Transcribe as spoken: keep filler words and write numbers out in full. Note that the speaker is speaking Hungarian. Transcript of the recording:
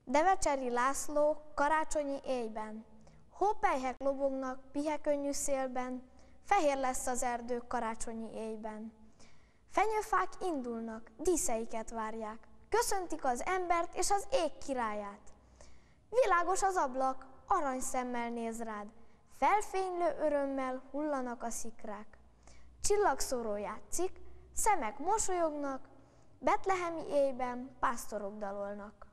Devecseri László karácsonyi éjben. Hópelyhek lobognak pihekönnyű szélben, fehér lesz az erdő karácsonyi éjben. Fenyőfák indulnak, díszeiket várják, köszöntik az embert és az ég királyát. Világos az ablak, aranyszemmel néz rád, felfénylő örömmel hullanak a szikrák. Csillagszóró játszik, szemek mosolyognak, betlehemi éjben pásztorok dalolnak.